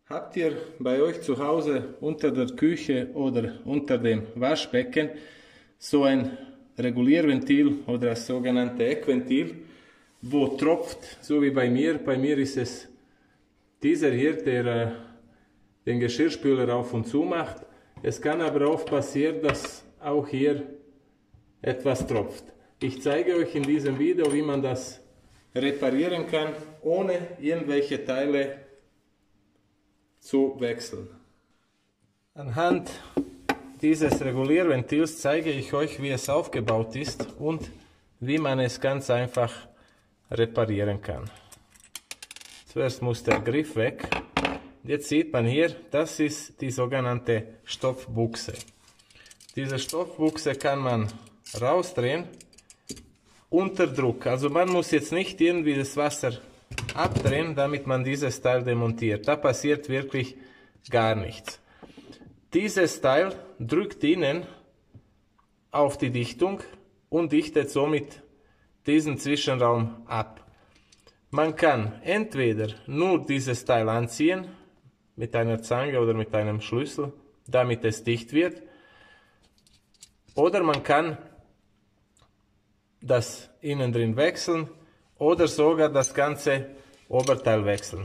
Habt ihr bei euch zu Hause unter der Küche oder unter dem Waschbecken so ein Regulierventil oder das sogenannte Eckventil, wo tropft, so wie bei mir. Bei mir ist es dieser hier, der den Geschirrspüler auf und zu macht. Es kann aber auch passieren, dass auch hier etwas tropft. Ich zeige euch in diesem Video, wie man das reparieren kann, ohne irgendwelche Teile zu wechseln. Anhand dieses Regulierventils zeige ich euch, wie es aufgebaut ist und wie man es ganz einfach reparieren kann. Zuerst muss der Griff weg. Jetzt sieht man hier, das ist die sogenannte Stoffbuchse. Diese Stoffbuchse kann man rausdrehen unter Druck. Also man muss jetzt nicht irgendwie das Wasser abdrehen, damit man dieses Teil demontiert. Da passiert wirklich gar nichts. Dieses Teil drückt innen auf die Dichtung und dichtet somit diesen Zwischenraum ab. Man kann entweder nur dieses Teil anziehen, mit einer Zange oder mit einem Schlüssel, damit es dicht wird, oder man kann das innen drin wechseln oder sogar das ganze Oberteil wechseln.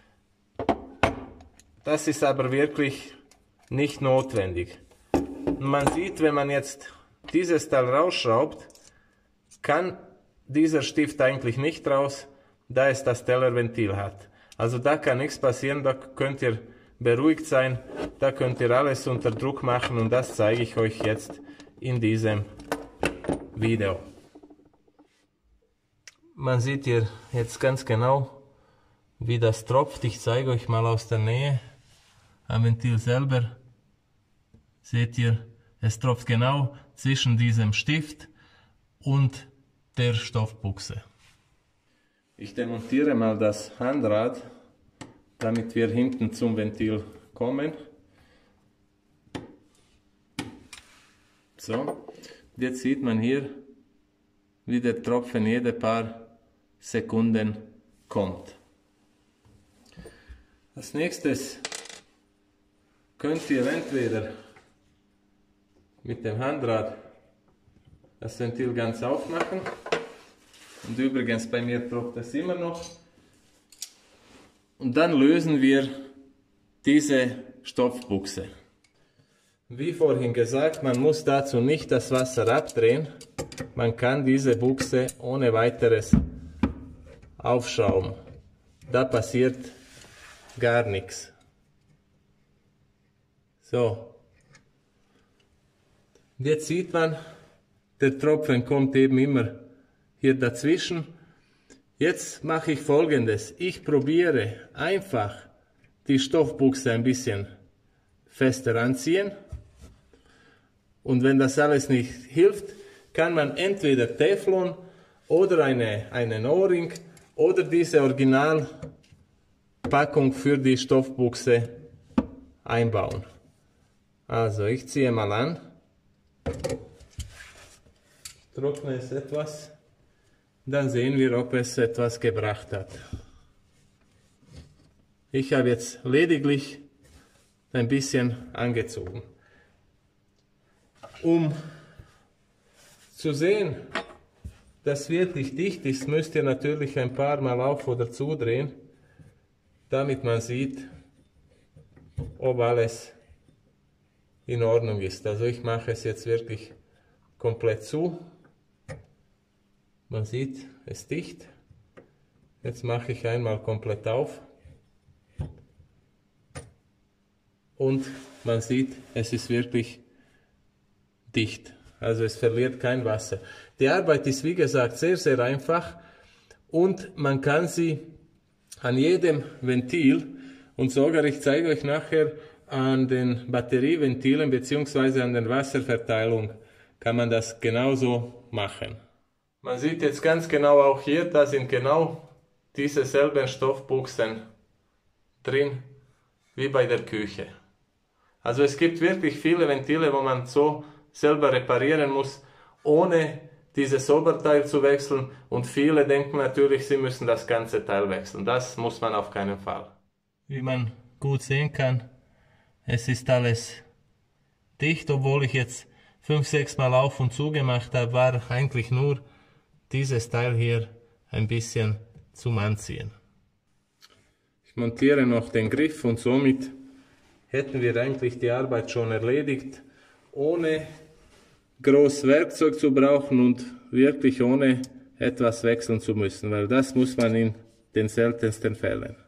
Das ist aber wirklich nicht notwendig. Man sieht, wenn man jetzt dieses Teil rausschraubt, kann dieser Stift eigentlich nicht raus, da es das Tellerventil hat. Also da kann nichts passieren, da könnt ihr beruhigt sein, da könnt ihr alles unter Druck machen und das zeige ich euch jetzt in diesem Video. Man sieht hier jetzt ganz genau, wie das tropft. Ich zeige euch mal aus der Nähe am Ventil selber. Seht ihr, es tropft genau zwischen diesem Stift und der Stoffbuchse. Ich demontiere mal das Handrad, damit wir hinten zum Ventil kommen. So, jetzt sieht man hier, wie der Tropfen jede paar Sekunden kommt. Als nächstes könnt ihr entweder mit dem Handrad das Ventil ganz aufmachen. Und übrigens, bei mir tropft es immer noch. Und dann lösen wir diese Stoffbuchse. Wie vorhin gesagt, man muss dazu nicht das Wasser abdrehen. Man kann diese Buchse ohne weiteres aufschrauben. Da passiert gar nichts. So. Jetzt sieht man, der Tropfen kommt eben immer hier dazwischen. Jetzt mache ich Folgendes. Ich probiere einfach die Stoffbuchse ein bisschen fester anziehen. Und wenn das alles nicht hilft, kann man entweder Teflon oder einen O-Ring oder diese Originalpackung für die Stoffbuchse einbauen. Also ich ziehe mal an. Trockne es etwas. Dann sehen wir, ob es etwas gebracht hat. Ich habe jetzt lediglich ein bisschen angezogen. Um zu sehen, dass wirklich dicht ist, müsst ihr natürlich ein paar Mal auf- oder zudrehen, damit man sieht, ob alles in Ordnung ist. Also ich mache es jetzt wirklich komplett zu. Man sieht, es ist dicht. Jetzt mache ich einmal komplett auf. Und man sieht, es ist wirklich dicht. Also es verliert kein Wasser. Die Arbeit ist wie gesagt sehr, sehr einfach und man kann sie an jedem Ventil und sogar, ich zeige euch nachher, an den Batterieventilen bzw. an der Wasserverteilung kann man das genauso machen. Man sieht jetzt ganz genau auch hier, da sind genau diese selben Stoffbuchsen drin wie bei der Küche. Also es gibt wirklich viele Ventile, wo man so selber reparieren muss, ohne dieses Oberteil zu wechseln, und viele denken natürlich, sie müssen das ganze Teil wechseln. Das muss man auf keinen Fall. Wie man gut sehen kann, es ist alles dicht, obwohl ich jetzt 5-6 Mal auf und zu gemacht habe, war eigentlich nur dieses Teil hier ein bisschen zum Anziehen. Ich montiere noch den Griff und somit hätten wir eigentlich die Arbeit schon erledigt, ohne groß Werkzeug zu brauchen und wirklich ohne etwas wechseln zu müssen, weil das muss man in den seltensten Fällen.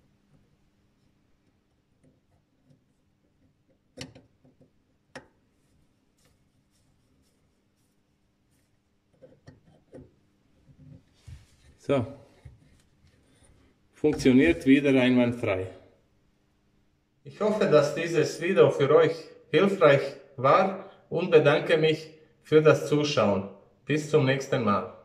So, funktioniert wieder einwandfrei. Ich hoffe, dass dieses Video für euch hilfreich war und bedanke mich für das Zuschauen. Bis zum nächsten Mal.